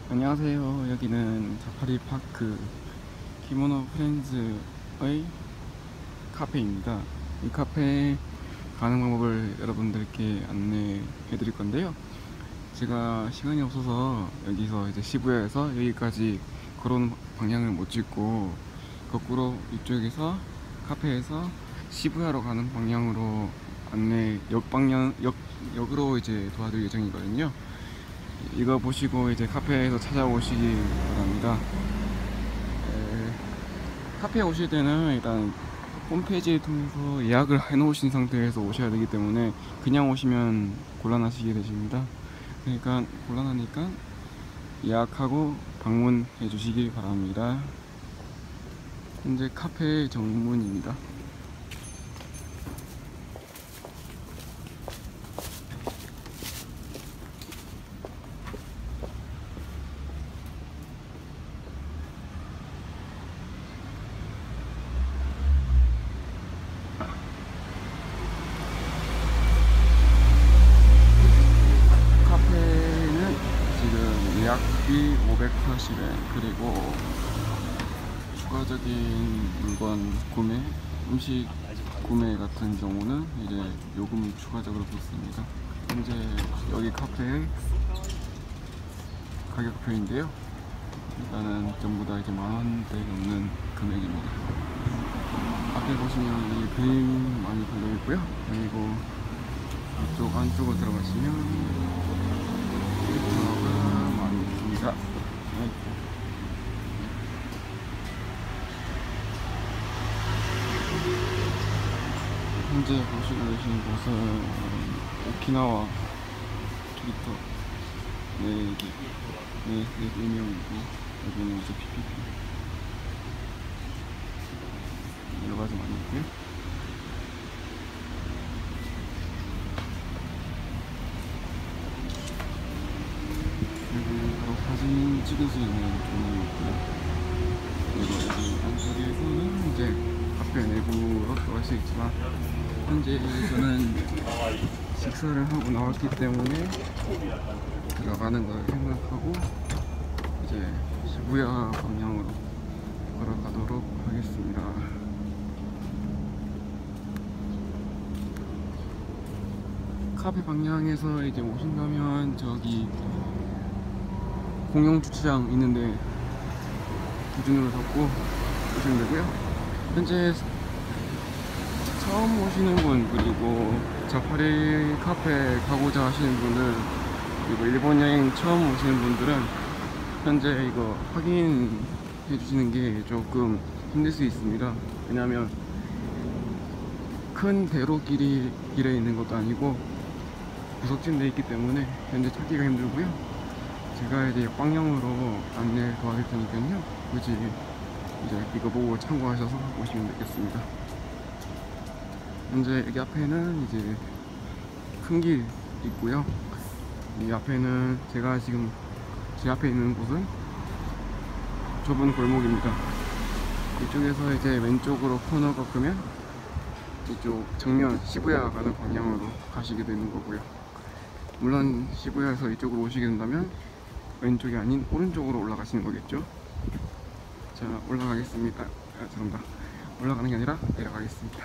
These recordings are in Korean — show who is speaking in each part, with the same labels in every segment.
Speaker 1: 안녕하세요. 여기는 사파리 파크 키모노 프렌즈의 카페입니다. 이 카페 가는 방법을 여러분들께 안내해 드릴 건데요. 제가 시간이 없어서 여기서 이제 시부야에서 여기까지 걸어오는 방향을 못 찍고 거꾸로 이쪽에서 카페에서 시부야로 가는 방향으로 역으로 이제 도와드릴 예정이거든요. 이거 보시고 이제 카페에서 찾아오시기 바랍니다. 카페에 오실 때는 일단 홈페이지를 통해서 예약을 해 놓으신 상태에서 오셔야 되기 때문에 그냥 오시면 곤란하시게 되십니다. 그러니까 곤란하니까 예약하고 방문해 주시기 바랍니다. 현재 카페 정문입니다. 카페는 지금 예약비 580엔 그리고 추가적인 물건 구매, 음식 구매 같은 경우는 이제 요금 추가적으로 붙습니다. 현재 여기 카페의 가격표인데요. 일단은 전부 다 이제 만원대 넘는 금액입니다. 앞에 보시면 이 그림 많이 걸려 있고요. 그리고 이쪽 안쪽으로 들어가시면 일터가 많이 있습니다. 네. 현재 보시고 계신 곳은 오키나와 캐릭터 네 일명이고 여기는 이제 PPP 여러 가지 많이 있고요. 그리고 바로 사진 찍을 수 있는 조명이 있고요. 그리고 여기 안쪽에서는 이제 카페 내부로 들어갈 수 있지만 현재 저는 식사를 하고 나왔기 때문에 들어가는 걸 생각하고 이제 시부야 방향으로 걸어가도록 하겠습니다. 카페 방향에서 이제 오신다면 저기 공영 주차장 있는데 기준으로 잡고 오시면 되고요. 현재 처음 오시는 분 그리고 사파리 카페 가고자 하시는 분은 그리고 일본 여행 처음 오시는 분들은 현재 이거 확인해 주시는 게 조금 힘들 수 있습니다. 왜냐하면 큰 대로길이 길에 있는 것도 아니고 구석진데 있기 때문에 현재 찾기가 힘들고요. 제가 이제 방향으로 안내 도와드릴 테니까요. 굳이 이제 이거 보고 참고하셔서 오시면 되겠습니다. 현재 여기 앞에는 이제 큰 길 있고요. 이 앞에는 제가 지금 제 앞에 있는 곳은 좁은 골목입니다. 이쪽에서 이제 왼쪽으로 코너 꺾으면 이쪽 정면 시부야 가는 방향으로 가시게 되는 거고요. 물론 시부야에서 이쪽으로 오시게 된다면 왼쪽이 아닌 오른쪽으로 올라가시는 거겠죠. 자, 올라가겠습니다. 죄송합니다. 올라가는 게 아니라 내려가겠습니다.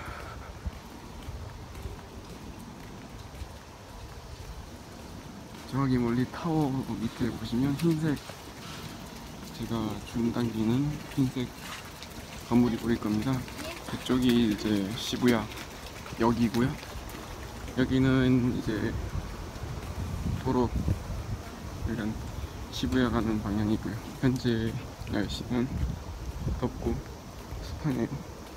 Speaker 1: 저기 멀리 타워 밑에 보시면 흰색, 제가 줌 당기는 흰색 건물이 보일 겁니다. 그쪽이 이제 시부야 역이고요. 여기는 이제 도로, 이런 시부야 가는 방향이고요. 현재 날씨는 덥고 습하네요.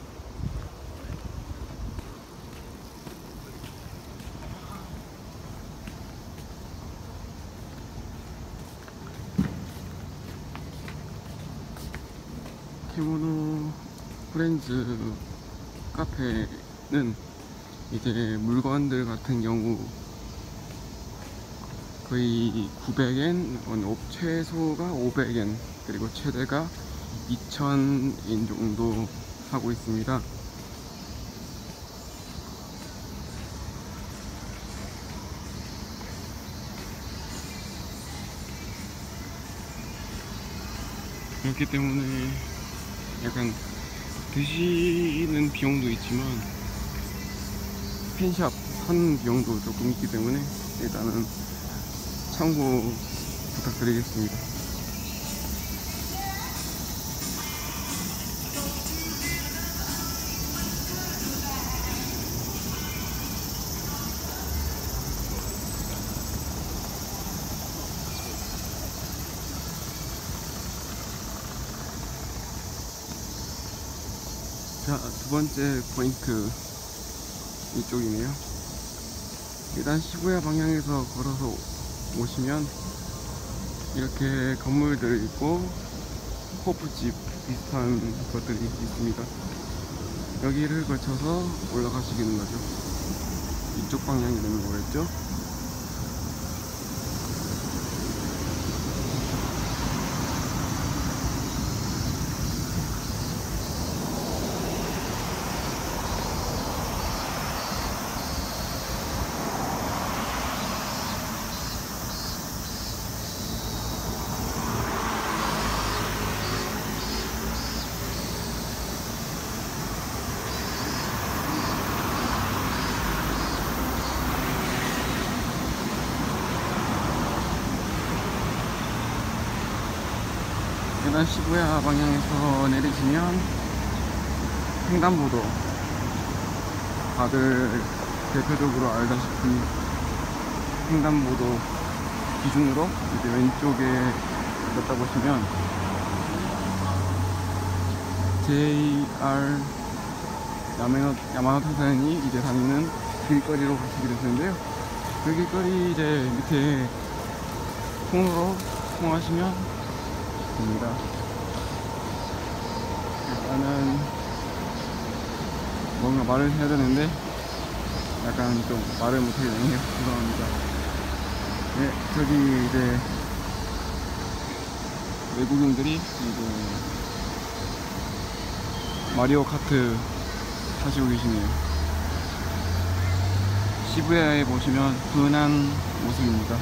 Speaker 1: 키모노 프렌즈 카페는 이제 물건들 같은 경우 거의 900엔, 최소가 500엔, 그리고 최대가 2000엔 정도 하고 있습니다. 그렇기 때문에 약간 드시는 비용도 있지만 펜샵 사는 비용도 조금 있기 때문에 일단은 참고 부탁드리겠습니다. 자, 두 번째 포인트 이쪽이네요. 일단 시부야 방향에서 걸어서 오시면 이렇게 건물들 있고 호프집 비슷한 것들이 있습니다. 여기를 거쳐서 올라가시는 거죠. 이쪽 방향이 되는 거겠죠. 일단 시부야 방향에서 내리시면 횡단보도, 다들 대표적으로 알다시피 횡단보도 기준으로 이제 왼쪽에 걷다 보시면 JR 야마노테선이 이제 다니는 길거리로 가시게 되는데요. 그 길거리 이제 밑에 통로로 통하시면 됩니다. 일단은 뭔가 말을 해야 되는데 약간 좀 말을 못하게 되네요. 죄송합니다. 네, 저기 이제 외국인들이 이제 마리오 카트 타시고 계시네요. 시부야에 보시면 흔한 모습입니다.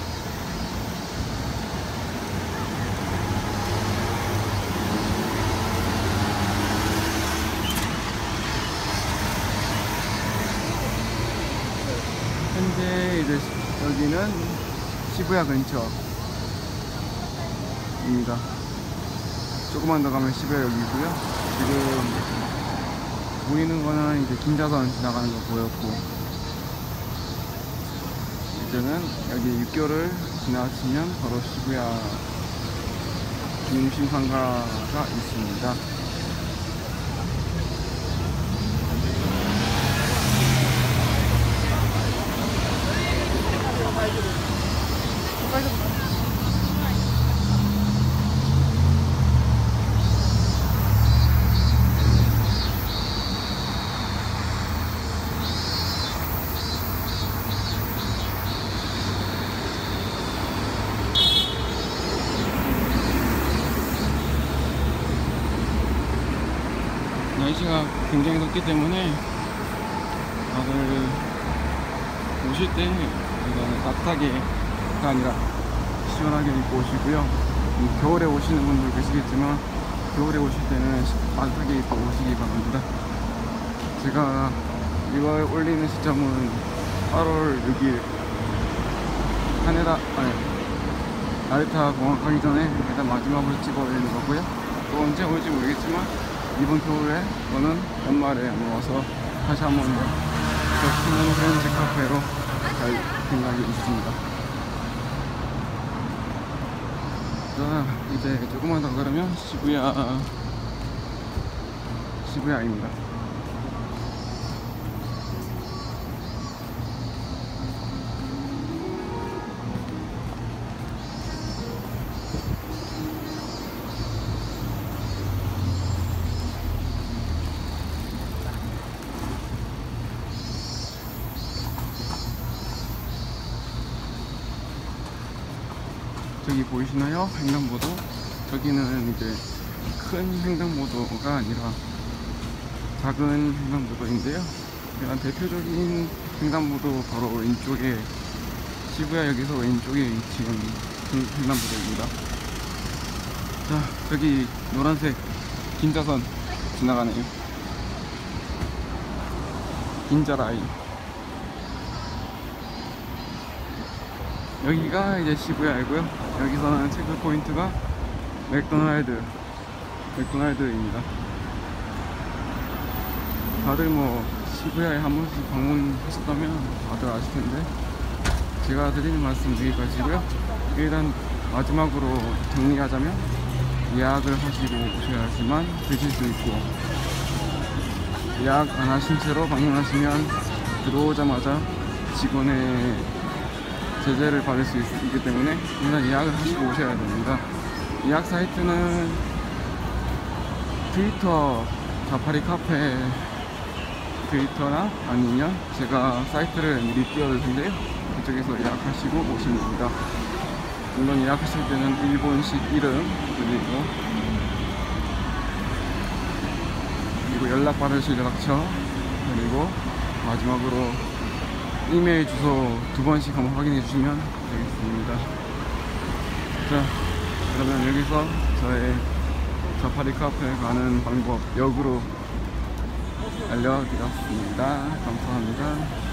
Speaker 1: 현재 이제 여기는 시부야 근처입니다. 조금만 더 가면 시부야역이고요. 지금 보이는 거는 이제 긴자선 지나가는 거 보였고, 이제는 여기 육교를 지나시면 바로 시부야 중심상가가 있습니다. 날씨가 굉장히 덥기 때문에 다들 오실 때 이거는 따뜻하게가 아니라 시원하게 입고 오시고요. 겨울에 오시는 분들 계시겠지만 겨울에 오실 때는 따뜻하게 입고 오시기 바랍니다. 제가 이걸 올리는 시점은 8월 6일 나리타 공항 가기 전에 일단 마지막으로 찍어 올리는 거고요. 또 언제 올지 모르겠지만 이번 겨울에 또는 연말에 모아서 다시 한번 더 신나는 프렌즈 카페로 갈 생각이 있습니다. 자, 이제 조금만 더 걸으면 시부야입니다. 저기 보이시나요? 횡단보도. 저기는 이제 큰 횡단보도가 아니라 작은 횡단보도인데요. 일단 대표적인 횡단보도 바로 왼쪽에 시부야역에서 왼쪽에 위치한 횡단보도입니다. 자, 저기 노란색 긴자선 지나가네요. 긴자 라인. 여기가 이제 시부야이고요. 여기서는 체크 포인트가 맥도날드입니다. 다들 뭐 시부야에 한 번씩 방문하셨다면 다들 아실 텐데 제가 드리는 말씀 여기까지고요. 일단 마지막으로 정리하자면 예약을 하시고 오셔야지만 드실 수 있고, 예약 안 하신 채로 방문하시면 들어오자마자 직원의 제재를 받을 수 있기 때문에 일단 예약을 하시고 오셔야 됩니다. 예약 사이트는 트위터 자파리 카페 트위터나 아니면 제가 사이트를 미리 띄워둘 텐데요. 그쪽에서 예약하시고 오시면 됩니다. 물론 예약하실 때는 일본식 이름 그리고 연락받으실 연락처, 그리고 마지막으로 이메일 주소 2번씩 한번 확인해 주시면 되겠습니다. 자, 그러면 여기서 저의 자파리 카페 가는 방법 역으로 알려드렸습니다. 감사합니다.